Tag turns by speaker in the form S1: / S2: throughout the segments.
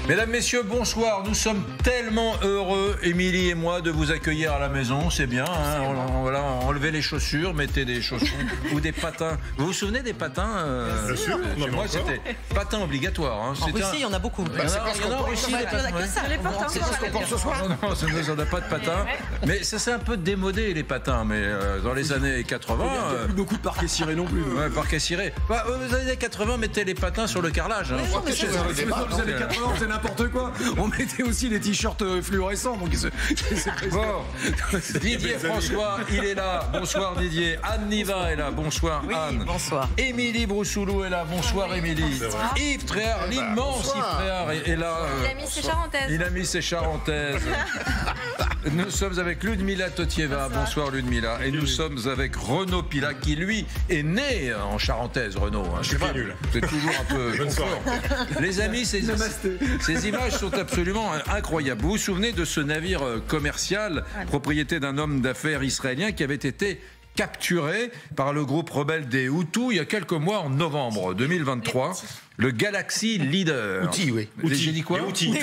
S1: Mesdames, messieurs, bonsoir. Nous sommes tellement heureux, Émilie et moi, de vous accueillir à la maison. C'est bien, hein, voilà, enlevez les chaussures, mettez des chaussons ou des patins. Vous vous souvenez des patins
S2: Bien sûr.
S1: Chez moi, c'était patins obligatoires. Hein.
S3: En Russie, il y en a beaucoup.
S1: Il y en a en Russie, des patins.
S2: C'est parce qu'on porte ce soir.
S1: Non, ça n'a pas de patins. Mais ça s'est un peu démodé, les patins. Mais dans les années 80...
S4: Il n'y a plus beaucoup de parquets cirés non plus.
S1: Ouais, parquet ciré. Bah, dans les années 80, mettez les patins sur le carrelage. Hein.
S4: Dans les années 80, on faisait n'importe quoi. On mettait aussi des t-shirts fluorescents. Donc
S1: Bon, Didier François, il est là. Bonsoir Didier. Anne Niva est là. Bonsoir Anne.
S3: Bonsoir.
S1: Émilie Broussoulou est là. Bonsoir Émilie. Yves Tréhard, l'immense Yves Tréhard est là.
S5: Il a mis ses charentaises.
S1: Il a mis ses charentaises. Nous sommes avec Ludmila Totieva. Bonsoir Ludmila. Et nous sommes avec Renaud Pilat qui lui est né en charentaise. Renaud, hein. Je sais pas. C'est toujours un peu. Les amis, ces images sont absolument incroyables. Vous vous souvenez de ce navire commercial, propriété d'un homme d'affaires israélien qui avait été capturé par le groupe rebelle des Hutus il y a quelques mois, en novembre 2023, le Galaxy Leader.
S2: Outils, oui.
S1: J'ai dit quoi?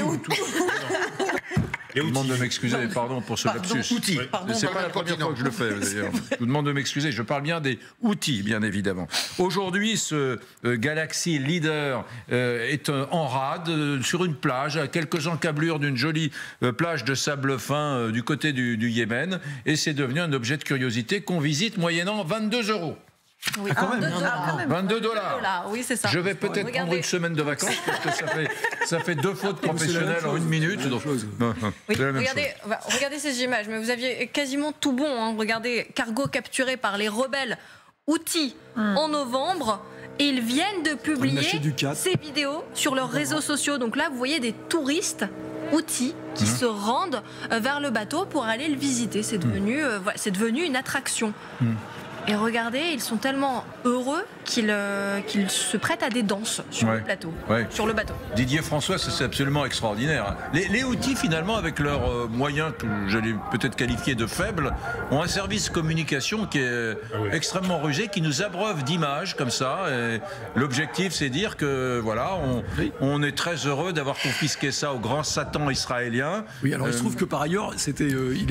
S1: Je vous demande de m'excuser, pardon pour ce lapsus.
S2: Outils.
S1: C'est pas la première fois que je le fais, d'ailleurs. Je vous demande de m'excuser, je parle bien des outils, bien évidemment. Aujourd'hui, ce Galaxy Leader est en rade sur une plage, à quelques encablures d'une jolie plage de sable fin du côté du Yémen, et c'est devenu un objet de curiosité qu'on visite moyennant 22 €.
S5: Oui,
S1: quand même. 22 $.
S5: Oui, c'est ça.
S1: Je vais peut-être prendre une semaine de vacances parce que ça fait 2 fautes professionnelles en 1 minute. Donc,
S5: oui, regardez ces images, mais vous aviez quasiment tout bon. Hein. Regardez, cargo capturé par les rebelles Houthis en novembre. Et ils viennent de publier ces vidéos sur leurs réseaux sociaux. Donc là, vous voyez des touristes Houthis qui se rendent vers le bateau pour aller le visiter. C'est devenu une attraction. Et regardez, ils sont tellement heureux qu'ils se prêtent à des danses sur le plateau, sur le bateau.
S1: Didier François, c'est absolument extraordinaire. Les Houthis, finalement, avec leurs moyens, j'allais peut-être qualifier de faibles, ont un service communication qui est extrêmement rusé, qui nous abreuve d'images comme ça. L'objectif, c'est dire que voilà, on est très heureux d'avoir confisqué ça au grand Satan israélien.
S4: Oui, alors il se trouve que par ailleurs, c'était,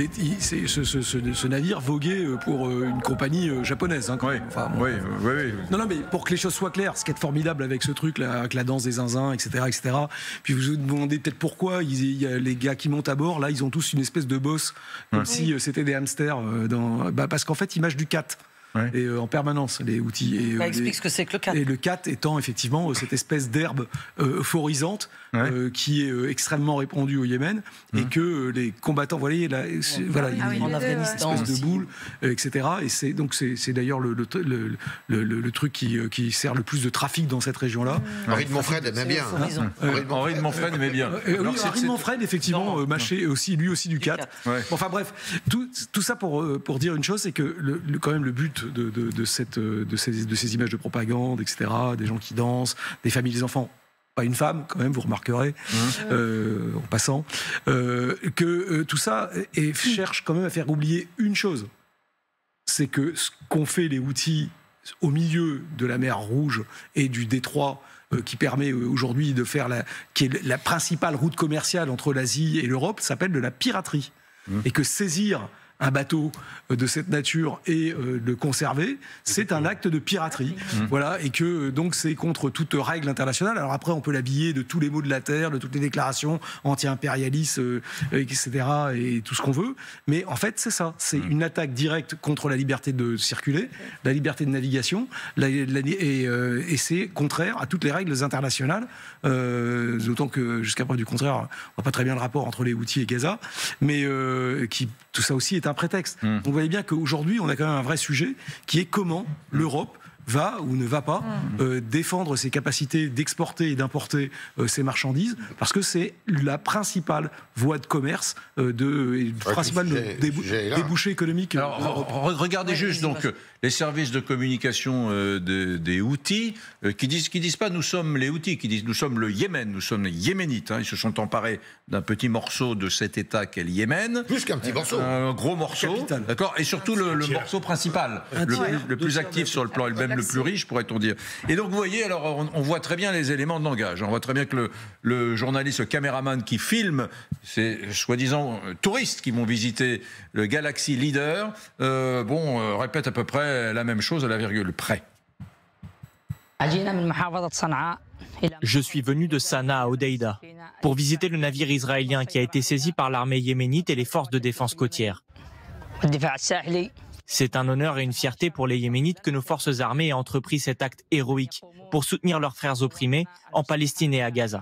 S4: ce navire voguait pour une compagnie japonaise. Hein, enfin, bon, non, mais pour que les choses soient claires, ce qui est formidable avec ce truc là, avec la danse des zinzins, etc., puis vous vous demandez peut-être pourquoi les gars qui montent à bord, là, ils ont tous une espèce de bosse, comme si c'était des hamsters, parce qu'en fait, ils mâchent du cat. Et en permanence, les outils.
S3: Explique ce que c'est que le cat.
S4: Et le cat étant effectivement cette espèce d'herbe euphorisante qui est extrêmement répandue au Yémen et que les combattants, vous voyez, là,
S3: en Afghanistan,
S4: une espèce de boule, etc. Et c'est d'ailleurs le truc qui sert le plus de trafic dans cette région-là.
S2: Henri de Montfred aimait bien.
S1: Henri de Montfred aimait bien.
S4: Henri de Montfred, effectivement, mâchait lui aussi du cat. Enfin bref, tout ça pour dire une chose, c'est que quand même le but de ces images de propagande, etc., des gens qui dansent, des familles, des enfants, pas une femme quand même, vous remarquerez, en passant, que tout ça cherche quand même à faire oublier une chose, c'est que ce qu'ont fait les Houthis au milieu de la mer Rouge et du détroit, qui permet aujourd'hui de faire qui est la principale route commerciale entre l'Asie et l'Europe, s'appelle de la piraterie. Et que saisir un bateau de cette nature et le conserver, c'est un acte de piraterie. Voilà, et que donc c'est contre toute règle internationale. Alors après, on peut l'habiller de tous les maux de la terre, de toutes les déclarations anti-impérialistes, etc., et tout ce qu'on veut. Mais en fait, c'est ça. C'est une attaque directe contre la liberté de circuler, la liberté de navigation, et c'est contraire à toutes les règles internationales. D'autant que, jusqu'à preuve du contraire, on voit pas très bien le rapport entre les Houthis et Gaza, mais tout ça aussi est un prétexte. Donc vous voyez bien qu'aujourd'hui, on a quand même un vrai sujet qui est comment l'Europe va ou ne va pas défendre ses capacités d'exporter et d'importer ses marchandises, parce que c'est la principale voie de commerce, principal débouché économique.
S1: Alors, regardez juste donc les services de communication des Houthis qui disent pas nous sommes les Houthis, qui disent nous sommes le Yémen, nous sommes les Yéménites. Hein, ils se sont emparés d'un petit morceau de cet État qu'est le Yémen.
S2: Plus qu'un petit morceau.
S1: Un gros morceau, d'accord, et surtout le morceau principal, le plus actif sur le plan. Et même le plus riche, pourrait-on dire. Et donc, vous voyez, alors, on voit très bien les éléments de langage. On voit très bien que le journaliste, le caméraman qui filme, c'est soi-disant touristes qui vont visiter le Galaxy Leader, répète à peu près la même chose à la virgule près.
S6: Je suis venu de Sanaa à Hodeïda pour visiter le navire israélien qui a été saisi par l'armée yéménite et les forces de défense côtière. C'est un honneur et une fierté pour les Yéménites que nos forces armées aient entrepris cet acte héroïque pour soutenir leurs frères opprimés en Palestine et à Gaza.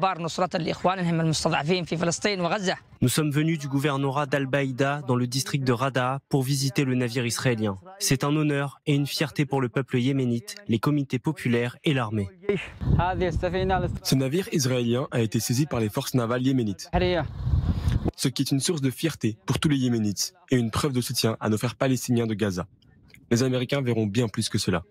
S6: Nous sommes venus du gouvernorat d'Al-Baïda dans le district de Radaa pour visiter le navire israélien. C'est un honneur et une fierté pour le peuple yéménite, les comités populaires et l'armée.
S7: Ce navire israélien a été saisi par les forces navales yéménites, ce qui est une source de fierté pour tous les Yéménites et une preuve de soutien à nos frères palestiniens de Gaza. Les Américains verront bien plus que cela.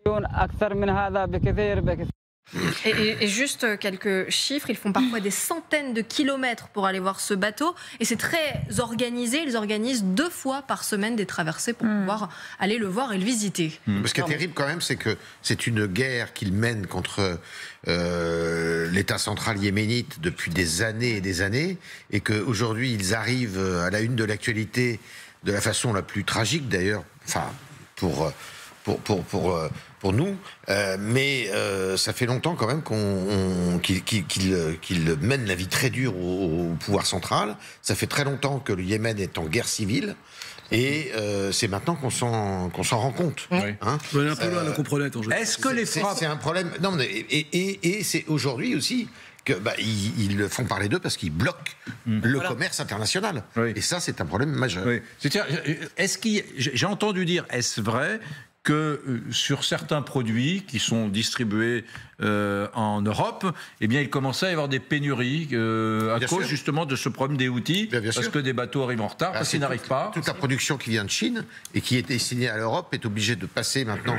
S5: Et juste quelques chiffres, ils font parfois des centaines de kilomètres pour aller voir ce bateau et c'est très organisé, ils organisent 2 fois par semaine des traversées pour pouvoir aller le voir et le visiter.
S2: Ce qui est terrible quand même, c'est que c'est une guerre qu'ils mènent contre l'État central yéménite depuis des années et des années et qu'aujourd'hui ils arrivent à la une de l'actualité de la façon la plus tragique d'ailleurs, enfin pour nous, mais ça fait longtemps quand même qu'ils mènent la vie très dure au pouvoir central. Ça fait très longtemps que le Yémen est en guerre civile. Et c'est maintenant qu'on s'en rend compte.
S4: Oui. Hein, on est un peu loin à la comprenette.
S1: Est-ce que les frappes...
S2: C'est un problème... Non, et c'est aujourd'hui aussi que ils font parler d'eux parce qu'ils bloquent le commerce international. Oui. Et ça, c'est un problème majeur.
S1: Oui. J'ai entendu dire, est-ce vrai que sur certains produits qui sont distribués en Europe, eh bien, il commençait à y avoir des pénuries à cause justement de ce problème des Houthis, parce que des bateaux arrivent en retard, parce qu'ils n'arrivent pas.
S2: Toute la production qui vient de Chine et qui est destinée à l'Europe est obligée de passer maintenant,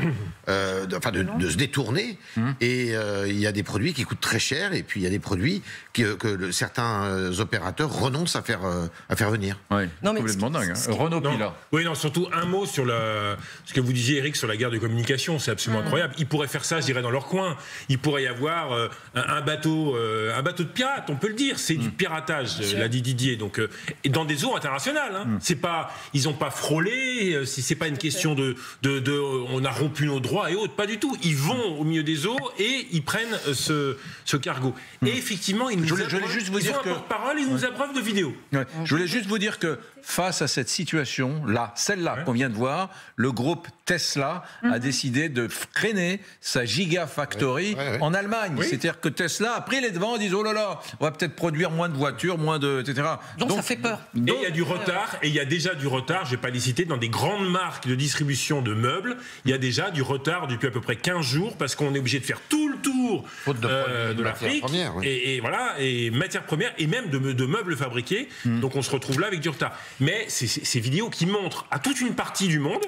S2: de se détourner. Et il y a des produits qui coûtent très cher, et puis il y a des produits que certains opérateurs renoncent à faire venir.
S1: Oui, complètement dingue. Renault Pila.
S8: Oui, non, surtout un mot sur ce que vous disiez, Eric, sur la guerre de communication. C'est absolument incroyable. Ils pourraient faire ça, je dirais, dans leur coin. Il pourrait y avoir un bateau de pirates, on peut le dire. C'est du piratage, l'a dit Didier. Donc, et dans des eaux internationales. Hein. C'est pas, ils n'ont pas frôlé. C'est pas une question on a rompu nos droits et autres. Pas du tout. Ils vont au milieu des eaux et ils prennent ce cargo. Et effectivement, ils nous ont un porte-parole, ils nous abreuvent de vidéos.
S1: Ouais. Je voulais juste vous dire que face à cette situation-là, celle-là qu'on vient de voir, le groupe Tesla a décidé de freiner sa Gigafactory en Allemagne. Oui. C'est-à-dire que Tesla a pris les devants en disant oh là là, on va peut-être produire moins de voitures, etc.
S3: Donc ça fait peur.
S8: Et il y a du retard, et il y a déjà du retard, je ne vais pas les citer, dans des grandes marques de distribution de meubles, il y a déjà du retard depuis à peu près 15 jours, parce qu'on est obligé de faire tout le tour de l'Afrique, et voilà, et matières premières, et même de meubles fabriqués. Donc on se retrouve là avec du retard. Mais c'est ces vidéos qui montrent à toute une partie du monde,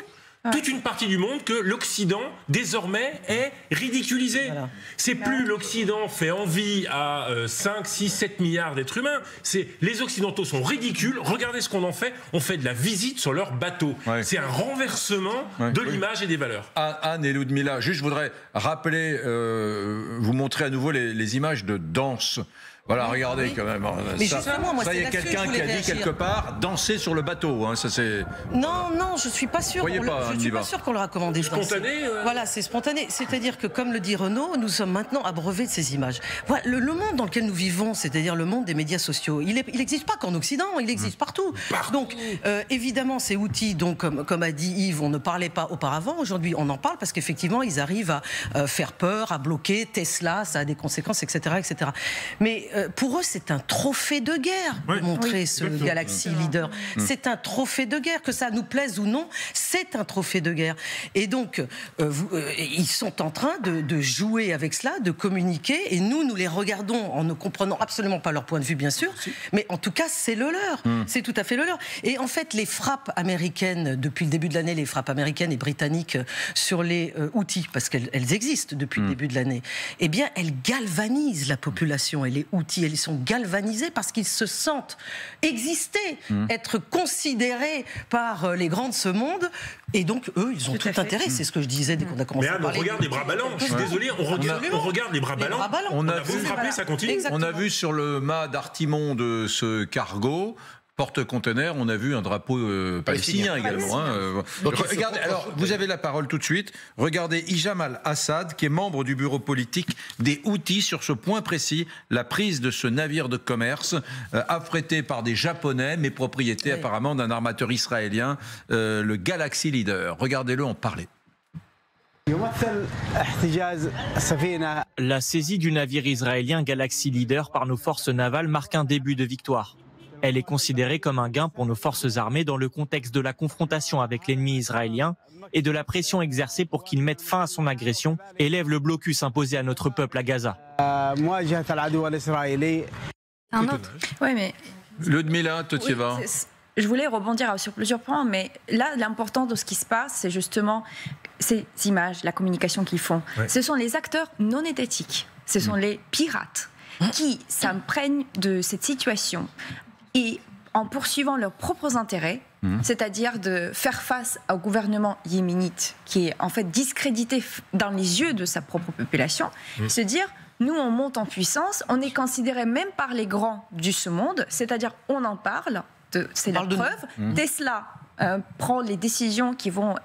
S8: que l'Occident, désormais, est ridiculisé. Voilà. C'est plus l'Occident fait envie à 5, 6, 7 milliards d'êtres humains. Les Occidentaux sont ridicules. Regardez ce qu'on en fait. On fait de la visite sur leur bateau. Ouais. C'est un renversement de l'image et des valeurs.
S1: Anne et Ludmila, juste je voudrais rappeler, vous montrer à nouveau les images de danse. Voilà, regardez quand même.
S3: Mais justement, moi,
S1: il y a quelqu'un qui a dit quelque part danser sur le bateau. Hein, ça c'est.
S3: Non, je suis pas sûr. Je suis pas sûr qu'on leur a commandé.
S8: Spontané.
S3: Voilà, c'est spontané. C'est-à-dire que, comme le dit Renaud, nous sommes maintenant abreuvés de ces images. Voilà, le monde dans lequel nous vivons, c'est-à-dire le monde des médias sociaux, il n'existe pas qu'en Occident, il existe partout. Donc, évidemment, ces outils, donc comme a dit Yves, on ne parlait pas auparavant. Aujourd'hui, on en parle parce qu'effectivement, ils arrivent à faire peur, à bloquer Tesla, ça a des conséquences, etc., etc. Mais pour eux, c'est un trophée de guerre de montrer ce Galaxy Leader. C'est un trophée de guerre, que ça nous plaise ou non, c'est un trophée de guerre. Et donc, ils sont en train de jouer avec cela, de communiquer, et nous les regardons en ne comprenant absolument pas leur point de vue, bien sûr, mais en tout cas, c'est le leur. C'est tout à fait le leur. Et en fait, les frappes américaines, depuis le début de l'année, les frappes américaines et britanniques sur les Houthis, parce qu'elles existent depuis le début de l'année, eh bien, elles galvanisent la population, et les Houthis Houthis, ils sont galvanisés parce qu'ils se sentent exister, être considérés par les grands de ce monde. Et donc, eux, ils ont tout intérêt. C'est ce que je disais dès qu'on a commencé à parler.
S8: Mais on regarde les bras ballants. Je suis désolé, on regarde les bras ballants. On a vu frapper, ça continue.
S1: On a vu sur le mât d'artimon de ce cargo porte-conteneur, on a vu un drapeau palestinien également. Regardez, alors, vous avez la parole tout de suite. Regardez Hicham al-Assad, qui est membre du bureau politique des Houthis, sur ce point précis, la prise de ce navire de commerce affrété par des Japonais, mais propriété apparemment d'un armateur israélien, le Galaxy Leader. Regardez-le en parler.
S6: La saisie du navire israélien Galaxy Leader par nos forces navales marque un début de victoire. Elle est considérée comme un gain pour nos forces armées dans le contexte de la confrontation avec l'ennemi israélien et de la pression exercée pour qu'il mette fin à son agression et lève le blocus imposé à notre peuple à Gaza.
S9: Un autre.
S5: Oui, mais...
S1: Ludmila Totieva.
S9: Oui, je voulais rebondir sur plusieurs points, mais là, l'important de ce qui se passe, c'est justement ces images, la communication qu'ils font. Ouais. Ce sont les acteurs non étatiques, ce sont les pirates qui s'imprègnent de cette situation et en poursuivant leurs propres intérêts, c'est-à-dire de faire face au gouvernement yéménite qui est en fait discrédité dans les yeux de sa propre population, se dire nous on monte en puissance, on est considéré même par les grands de ce monde, c'est-à-dire on en parle, c'est la preuve, Tesla prend les décisions qui vont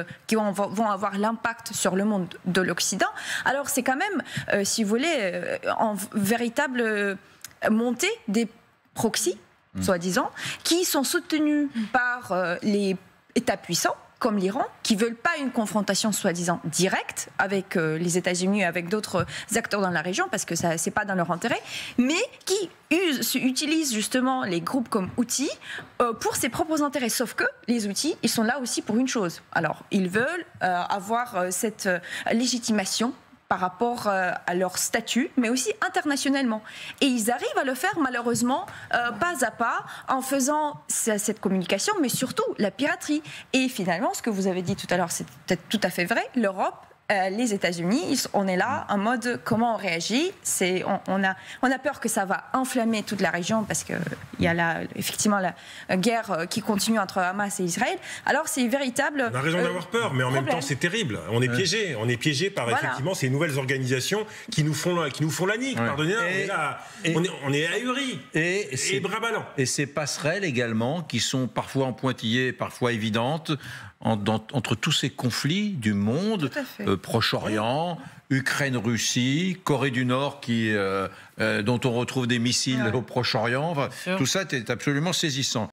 S9: avoir l'impact sur le monde de l'Occident. Alors c'est quand même, si vous voulez, en véritable montée des proxys, soi-disant, qui sont soutenus par les États puissants, comme l'Iran, qui ne veulent pas une confrontation soi-disant directe avec les États-Unis, avec d'autres acteurs dans la région, parce que ce n'est pas dans leur intérêt, mais qui utilisent justement les groupes comme Houthis pour ses propres intérêts. Sauf que les Houthis, ils sont là aussi pour une chose. Alors, ils veulent avoir cette légitimation par rapport à leur statut, mais aussi internationalement. Et ils arrivent à le faire malheureusement pas à pas, en faisant cette communication, mais surtout la piraterie. Et finalement, ce que vous avez dit tout à l'heure, c'est peut-être tout à fait vrai, l'Europe, les États-Unis, on est là en mode comment on réagit. On a peur que ça va enflammer toute la région parce qu'il y a effectivement la guerre qui continue entre Hamas et Israël. Alors c'est véritable.
S8: On a raison d'avoir peur, mais en même temps c'est terrible. On est piégé. On est piégé par effectivement ces nouvelles organisations qui nous font la nique. Pardonnez-moi, on est ahuris et bras ballants.
S1: Et ces passerelles également qui sont parfois en pointillés, parfois évidentes. Entre tous ces conflits du monde, Proche-Orient, Ukraine-Russie, Corée du Nord dont on retrouve des missiles au Proche-Orient, tout ça est absolument saisissant.